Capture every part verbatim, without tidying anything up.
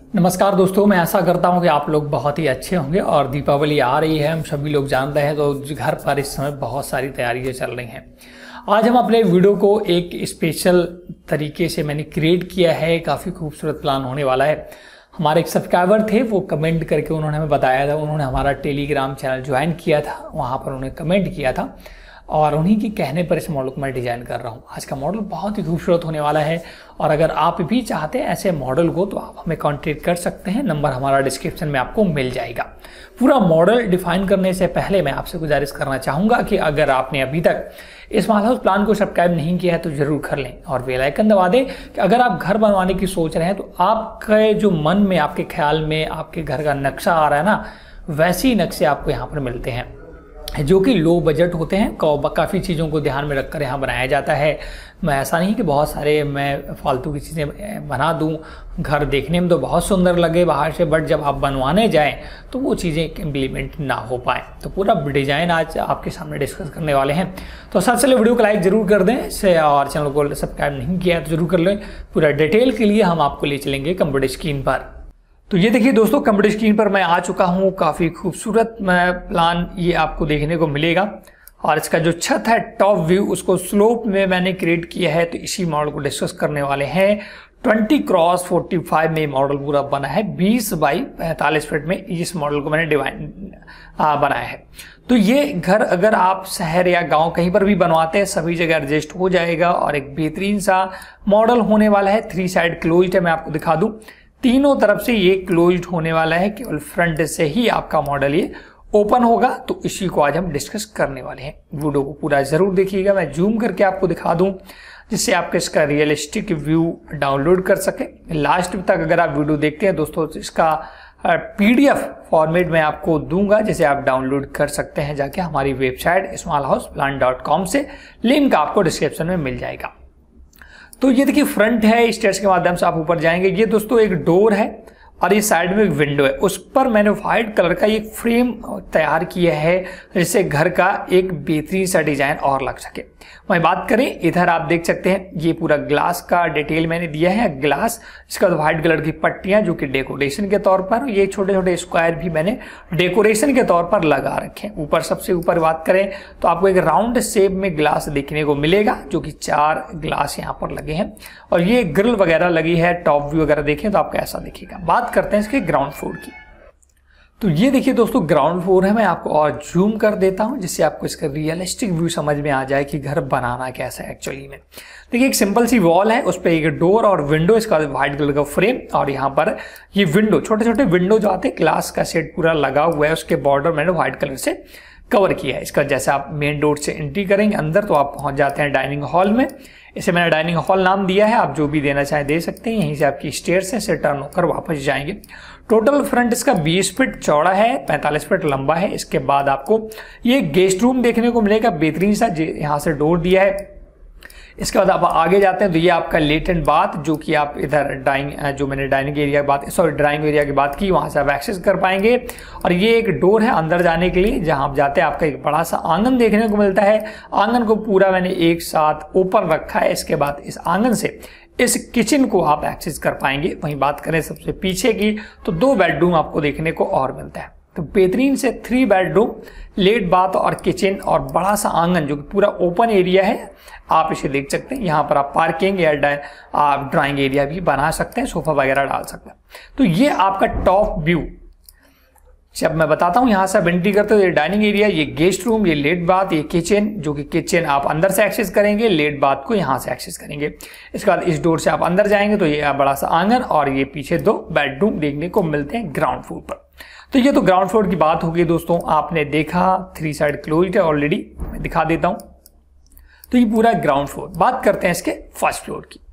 नमस्कार दोस्तों, मैं आशा करता हूं कि आप लोग बहुत ही अच्छे होंगे। और दीपावली आ रही है, हम सभी लोग जानते हैं, तो घर पर इस समय बहुत सारी तैयारियां चल रही हैं। आज हम अपने वीडियो को एक स्पेशल तरीके से मैंने क्रिएट किया है। काफ़ी खूबसूरत प्लान होने वाला है। हमारे एक सब्सक्राइबर थे, वो कमेंट करके उन्होंने हमें बताया था, उन्होंने हमारा टेलीग्राम चैनल ज्वाइन किया था, वहाँ पर उन्होंने कमेंट किया था और उन्हीं के कहने पर इस मॉडल को मैं डिज़ाइन कर रहा हूँ। आज का मॉडल बहुत ही खूबसूरत होने वाला है और अगर आप भी चाहते हैं ऐसे मॉडल को तो आप हमें कांटेक्ट कर सकते हैं। नंबर हमारा डिस्क्रिप्शन में आपको मिल जाएगा। पूरा मॉडल डिफाइन करने से पहले मैं आपसे गुजारिश करना चाहूँगा कि अगर आपने अभी तक इस माल हाउस प्लान को सब्सक्राइब नहीं किया है तो जरूर कर लें और बेल आइकन दबा दें कि अगर आप घर बनवाने की सोच रहे हैं तो आपके जो मन में, आपके ख्याल में आपके घर का नक्शा आ रहा है ना, वैसे ही नक्शे आपको यहाँ पर मिलते हैं जो कि लो बजट होते हैं। काफ़ी चीज़ों को ध्यान में रखकर यहाँ बनाया जाता है। मैं ऐसा नहीं कि बहुत सारे मैं फालतू की चीज़ें बना दूँ, घर देखने में तो बहुत सुंदर लगे बाहर से, बट जब आप बनवाने जाएं तो वो चीज़ें इम्प्लीमेंट ना हो पाए। तो पूरा डिज़ाइन आज आपके सामने डिस्कस करने वाले हैं। तो सबसे पहले वीडियो को लाइक ज़रूर कर दें से और चैनल को सब्सक्राइब नहीं किया है तो ज़रूर कर लें। पूरा डिटेल के लिए हम आपको ले चलेंगे कंप्यूटर स्क्रीन पर। तो ये देखिए दोस्तों, कंप्यूटर स्क्रीन पर मैं आ चुका हूँ। काफ़ी खूबसूरत मैं प्लान ये आपको देखने को मिलेगा और इसका जो छत है टॉप व्यू, उसको स्लोप में मैंने क्रिएट किया है। तो इसी मॉडल को डिस्कस करने वाले हैं। ट्वेंटी क्रॉस फोर्टी फाइव में मॉडल पूरा बना है। बीस बाई पैंतालीस फीट में इस मॉडल को मैंने डिवाइन बनाया है। तो ये घर अगर आप शहर या गांव कहीं पर भी बनवाते हैं, सभी जगह एडजस्ट हो जाएगा और एक बेहतरीन सा मॉडल होने वाला है। थ्री साइड क्लोज्ड है, मैं आपको दिखा दूं। तीनों तरफ से ये क्लोज्ड होने वाला है, केवल फ्रंट से ही आपका मॉडल ये ओपन होगा। तो इसी को आज हम डिस्कस करने वाले हैं। वीडियो को पूरा जरूर देखिएगा। मैं जूम करके आपको दिखा दूं जिससे आप इसका रियलिस्टिक व्यू डाउनलोड कर सके। लास्ट तक अगर आप वीडियो देखते हैं दोस्तों, तो इसका पीडीएफ फॉर्मेट में आपको दूंगा जिसे आप डाउनलोड कर सकते हैं जाके हमारी website small house plan dot com से। लिंक आपको डिस्क्रिप्शन में मिल जाएगा। तो ये देखिए फ्रंट है, स्टेयर्स के माध्यम से आप ऊपर जाएंगे। ये दोस्तों एक डोर है और ये साइड में एक विंडो है, उस पर मैंने व्हाइट कलर का एक फ्रेम तैयार किया है जिससे घर का एक बेहतरीन सा डिजाइन और लग सके। वहीं बात करें, इधर आप देख सकते हैं ये पूरा ग्लास का डिटेल मैंने दिया है। ग्लास, इसका व्हाइट कलर की पट्टियां जो कि डेकोरेशन के तौर पर, ये छोटे छोटे स्क्वायर भी मैंने डेकोरेशन के तौर पर लगा रखे हैं। ऊपर सबसे ऊपर बात करें तो आपको एक राउंड शेप में ग्लास देखने को मिलेगा जो कि चार ग्लास यहाँ पर लगे हैं और ये ग्रिल वगैरह लगी है। टॉप व्यू वगैरह देखें तो आपको ऐसा दिखेगा। बात करते हैं इसके ग्राउंड फ्लोर की। तो ये देखिए दोस्तों ग्राउंड फ्लोर है। मैं आपको और जूम कर देता हूं जिससे आपको इसका रियलिस्टिक व्यू समझ में आ जाए कि घर बनाना कैसा है एक्चुअली में। देखिए एक सिंपल सी वॉल है, उस पर एक डोर और विंडो, इसका व्हाइट कलर का फ्रेम और यहाँ पर ये विंडो, छोटे छोटे विंडो जो आते हैं, ग्लास का सेट पूरा लगा हुआ है। उसके बॉर्डर मैंने व्हाइट कलर से कवर किया है। इसका जैसे आप मेन डोर से एंट्री करेंगे अंदर तो आप पहुंच जाते हैं डाइनिंग हॉल में। इसे मैंने डाइनिंग हॉल नाम दिया है, आप जो भी देना चाहें दे सकते हैं। यहीं से आपकी स्टेयर्स है, से टर्न होकर वापस जाएंगे। टोटल फ्रंट इसका बीस फीट चौड़ा है, पैंतालीस फीट लंबा है। इसके बाद आपको ये गेस्ट रूम देखने को मिलेगा, बेहतरीन सा यहाँ से डोर दिया है। इसके बाद आप आगे जाते हैं तो ये आपका लेटेंट बाथ, जो कि आप इधर डाइनिंग, जो मैंने डाइनिंग एरिया की बात सॉरी ड्राइंग एरिया की बात की, वहां से आप एक्सेस कर पाएंगे। और ये एक डोर है अंदर जाने के लिए, जहां आप जाते हैं आपका एक बड़ा सा आंगन देखने को मिलता है। आंगन को पूरा मैंने एक साथ ओपन रखा है। इसके बाद इस आंगन से इस किचन को आप एक्सेस कर पाएंगे। वहीं बात करें सबसे पीछे की तो दो बेडरूम आपको देखने को और मिलता है। तो बेहतरीन से थ्री बेडरूम, लेट बाथ और किचन और बड़ा सा आंगन जो कि पूरा ओपन एरिया है, आप इसे देख सकते हैं। यहाँ पर आप पार्किंग या आप ड्राइंग एरिया भी बना सकते हैं, सोफा वगैरह डाल सकते हैं। तो ये आपका टॉप व्यू जब मैं बताता हूँ, यहाँ से आप एंट्री करते हो ये डाइनिंग एरिया, ये गेस्ट रूम, ये लेट बाथ, ये किचन, जो कि किचन आप अंदर से एक्सेस करेंगे, लेट बाथ को यहाँ से एक्सेस करेंगे। इसके बाद इस डोर से आप अंदर जाएंगे तो ये बड़ा सा आंगन और ये पीछे दो बेडरूम देखने को मिलते हैं ग्राउंड फ्लोर पर। तो ये तो ग्राउंड फ्लोर की बात होगी दोस्तों। आपने देखा थ्री साइड क्लोज्ड है ऑलरेडी, मैं दिखा देता हूं। तो ये पूरा ग्राउंड फ्लोर। बात करते हैं इसके फर्स्ट फ्लोर की।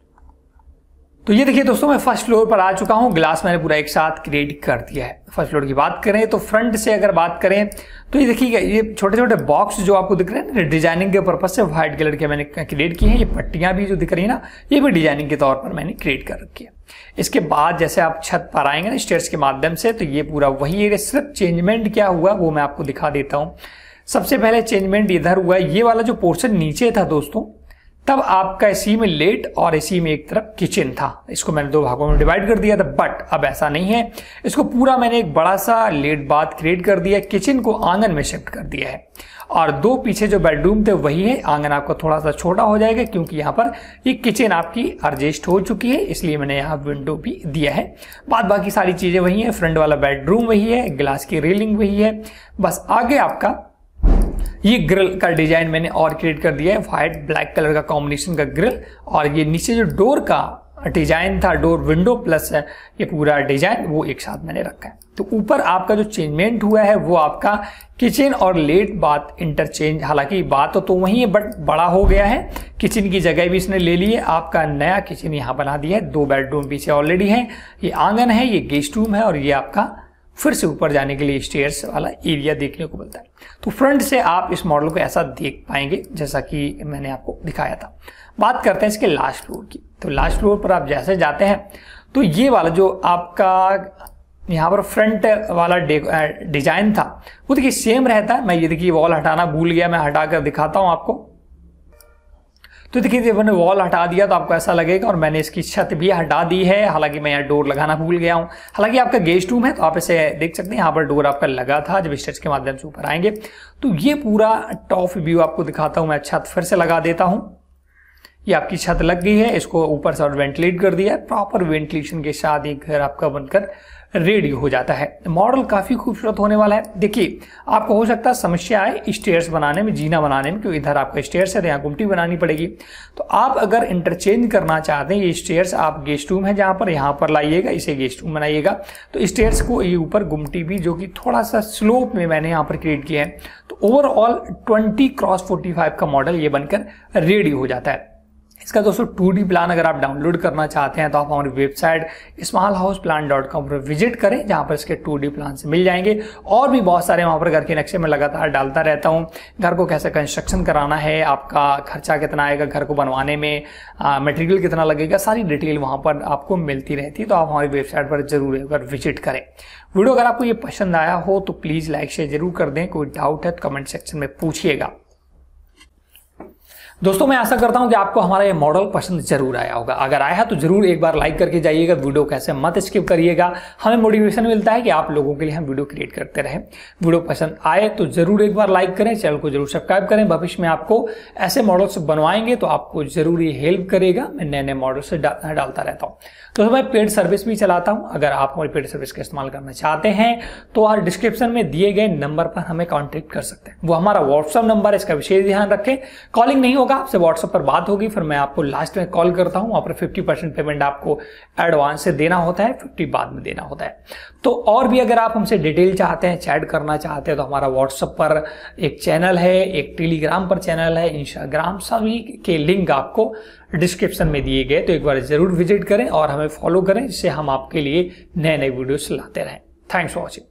तो ये देखिए दोस्तों, मैं फर्स्ट फ्लोर पर आ चुका हूं। ग्लास मैंने पूरा एक साथ क्रिएट कर दिया है। फर्स्ट फ्लोर की बात करें तो फ्रंट से अगर बात करें तो ये देखिएगा, ये छोटे छोटे बॉक्स जो आपको दिख रहे हैं ना, डिजाइनिंग के पर्पज से व्हाइट कलर के मैंने क्रिएट किए हैं। ये पट्टियां भी जो दिख रही है ना, ये भी डिजाइनिंग के तौर पर मैंने क्रिएट कर रखी है। इसके बाद जैसे आप छत पर आएंगे ना स्टेयर्स के माध्यम से, तो ये पूरा वही एरिया, सिर्फ चेंजमेंट क्या हुआ वो मैं आपको दिखा देता हूँ। सबसे पहले चेंजमेंट इधर हुआ है, ये वाला जो पोर्शन नीचे था दोस्तों, तब आपका इसी में लेट और इसी में एक तरफ किचन था। इसको मैंने दो भागों में डिवाइड कर दिया था, बट अब ऐसा नहीं है। इसको पूरा मैंने एक बड़ा सा लेट बाथ क्रिएट कर दिया, किचन को आंगन में शिफ्ट कर दिया है और दो पीछे जो बेडरूम थे वही है। आंगन आपका थोड़ा सा छोटा हो जाएगा क्योंकि यहाँ पर ये किचन आपकी एडजस्ट हो चुकी है, इसलिए मैंने यहाँ विंडो भी दिया है। बाद बाकी सारी चीजें वही है, फ्रंट वाला बेडरूम वही है, ग्लास की रेलिंग वही है। बस आगे आपका ये ग्रिल का डिजाइन मैंने और क्रिएट कर दिया है, व्हाइट ब्लैक कलर का कॉम्बिनेशन का ग्रिल। और ये नीचे जो डोर का डिजाइन था, डोर विंडो प्लस ये पूरा डिजाइन, वो एक साथ मैंने रखा है। तो ऊपर आपका जो चेंजमेंट हुआ है वो आपका किचन और लेट बाथ इंटरचेंज, हालांकि बात तो वही है बट बड़ा हो गया है, किचन की जगह भी इसने ले ली है। आपका नया किचन यहाँ बना दिया है, दो बेडरूम पीछे ऑलरेडी है, ये आंगन है, ये गेस्ट रूम है और ये आपका फिर से ऊपर जाने के लिए स्टेयर्स वाला एरिया देखने को मिलता है। तो फ्रंट से आप इस मॉडल को ऐसा देख पाएंगे जैसा कि मैंने आपको दिखाया था। बात करते हैं इसके लास्ट फ्लोर की। तो लास्ट फ्लोर पर आप जैसे जाते हैं तो ये वाला जो आपका यहाँ पर फ्रंट वाला डिजाइन था वो देखिए सेम रहता है। मैं ये देखिए वॉल हटाना भूल गया, मैं हटा कर दिखाता हूँ आपको। तो देखिए जब मैंने वॉल हटा दिया तो आपको ऐसा लगेगा, और मैंने इसकी छत भी हटा दी है, हालांकि मैं यहाँ डोर लगाना भूल गया हूँ। हालांकि आपका गेस्ट रूम है तो आप इसे देख सकते हैं, यहाँ पर डोर आपका लगा था। जब स्टेज के माध्यम से ऊपर आएंगे तो ये पूरा टॉप व्यू आपको दिखाता हूँ। मैं छत फिर से लगा देता हूँ, ये आपकी छत लग गई है, इसको ऊपर से और वेंटिलेट कर दिया है। प्रॉपर वेंटिलेशन के साथ ये घर आपका बनकर रेडी हो जाता है। मॉडल काफी खूबसूरत होने वाला है। देखिए आपको हो सकता है समस्या आए स्टेयर्स बनाने में, जीना बनाने में, क्योंकि इधर आपका स्टेयर्स है तो यहाँ गुमटी बनानी पड़ेगी। तो आप अगर इंटरचेंज करना चाहते हैं, ये स्टेयर्स आप गेस्ट रूम है जहां पर, यहाँ पर लाइएगा, इसे गेस्ट रूम बनाइएगा। तो स्टेयर्स को ये ऊपर गुमटी भी जो कि थोड़ा सा स्लोप में मैंने यहाँ पर क्रिएट किया है। तो overall twenty cross forty five का मॉडल ये बनकर रेडी हो जाता है। इसका दोस्तों टू डी प्लान अगर आप डाउनलोड करना चाहते हैं तो आप हमारी website small house plan dot com पर विजिट करें, जहां पर इसके टू डी प्लान से मिल जाएंगे। और भी बहुत सारे वहां पर घर के नक्शे में लगातार डालता रहता हूं। घर को कैसे कंस्ट्रक्शन कराना है, आपका खर्चा कितना आएगा घर को बनवाने में, मटेरियल कितना लगेगा, सारी डिटेल वहां पर आपको मिलती रहती है। तो आप हमारी वेबसाइट पर जरूर एक बार विजिट करें। वीडियो अगर आपको ये पसंद आया हो तो प्लीज लाइक शेयर जरूर कर दें। कोई डाउट है तो कमेंट सेक्शन में पूछिएगा। दोस्तों मैं आशा करता हूं कि आपको हमारा ये मॉडल पसंद जरूर आया होगा। अगर आया तो जरूर एक बार लाइक करके जाइएगा, वीडियो कैसे मत स्किप करिएगा। हमें मोटिवेशन मिलता है कि आप लोगों के लिए हम वीडियो क्रिएट करते रहें। वीडियो पसंद आए तो जरूर एक बार लाइक करें, चैनल को जरूर सब्सक्राइब करें। भविष्य में आपको ऐसे मॉडल्स बनवाएंगे तो आपको जरूर ये हेल्प करेगा। मैं नए नए मॉडल से डा, डालता रहता हूँ। तो मैं पेड सर्विस भी चलाता हूँ। अगर आप हमारी पेड सर्विस का इस्तेमाल करना चाहते हैं तो आप डिस्क्रिप्शन में दिए गए नंबर पर हमें कॉन्टेक्ट कर सकते हैं। वो हमारा व्हाट्सअप नंबर, इसका विशेष ध्यान रखें। कॉलिंग नहीं होगा, आपसे व्हाट्सएप पर बात होगी, फिर मैं आपको लास्ट में कॉल करता हूं। वहां पर फिफ्टी परसेंट पेमेंट आपको एडवांस से देना होता है, फिफ्टी बाद में देना होता है। तो और भी अगर आप हमसे डिटेल चाहते हैं, चैट करना चाहते हैं तो हमारा व्हाट्सएप पर एक चैनल है, एक टेलीग्राम पर चैनल है, इंस्टाग्राम, सभी के लिंक आपको डिस्क्रिप्शन में दिए गए। तो एक बार जरूर विजिट करें और हमें फॉलो करें, जिससे हम आपके लिए नए नए वीडियोस लाते रहें। Thanks for watching.